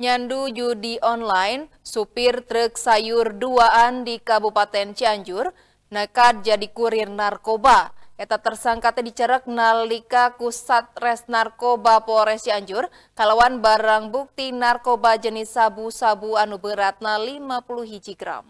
Nyandu judi online, supir truk sayur duaan di Kabupaten Cianjur nekat jadi kurir narkoba. Eta tersangka teh dicerek nalika ku Satres Narkoba Polres Cianjur kalawan barang bukti narkoba jenis sabu-sabu anu beratna 50 hiji gram.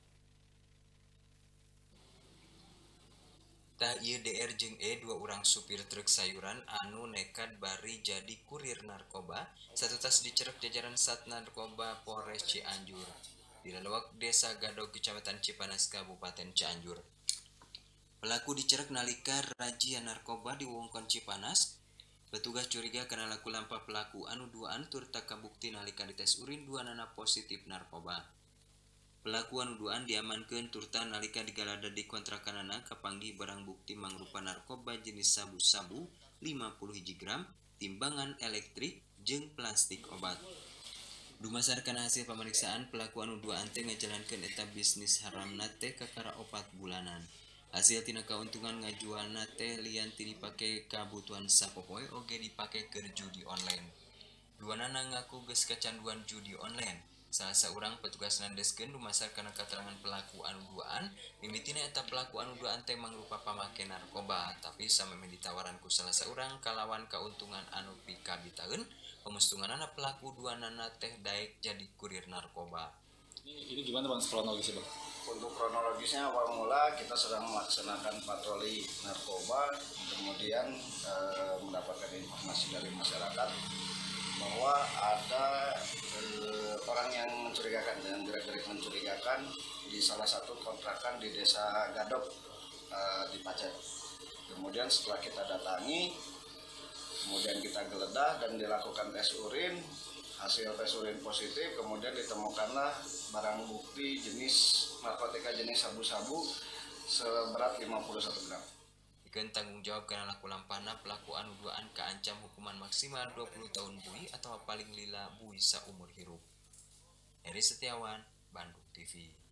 Tah ieu DR jeung dua urang supir truk sayuran anu nekat bari jadi kurir narkoba satutas dicerek jajaran Sat Narkoba Polres Cianjur di Lelewak Desa Gadog Kecamatan Cipanas Kabupaten Cianjur. Pelaku dicerek nalika razia narkoba di wewengkon Cipanas. Petugas curiga karena laku lampah pelaku anu duaan turut kabukti nalika dites urin duanana positif narkoba. Pelaku anu duaan diamankeun turta nalika digalada di kontrakanana kapanggih barang bukti mangrupa narkoba jenis sabu-sabu 50 hiji gram, timbangan elektrik, jeung plastik obat. Dumasarkan hasil pemeriksaan, pelaku anu duaan teh ngajalankeun eta bisnis haramna teh kakara 4 bulanan. Hasil tina kauntungan ngajualna teh lian ti dipake kabutuhan sapopoe oge dipake keur judi online. Duanana ngaku geus kecanduan judi online. Salah seorang petugas nandeskeun dumasarkan keterangan pelaku anu duaan, mimitina eta pelaku anu duaan teh mangrupa pamake narkoba, tapi sameme ditawaran ku salah seorang kalawan kauntungan anu pikabitaeun, pemustunganana pelaku duanana teh daek jadi kurir narkoba. Ini gimana Bang kronologisnya Bang? Untuk kronologisnya awal mula kita sedang melaksanakan patroli narkoba, kemudian mendapatkan informasi dari masyarakat bahwa ada orang yang mencurigakan dengan gerak-gerik mencurigakan di salah satu kontrakan di Desa Gadog di Pacet. Kemudian setelah kita datangi, kemudian kita geledah dan dilakukan tes urin, hasil tes urin positif, kemudian ditemukanlah barang bukti jenis narkotika jenis sabu-sabu seberat 51 gram. Dikeun tanggung jawab karena laku lampahna pelaku anu duaan kaancam hukuman maksimal 20 tahun bui atau paling lila bui saumur hirup. Heri Setiawan, Bandung TV.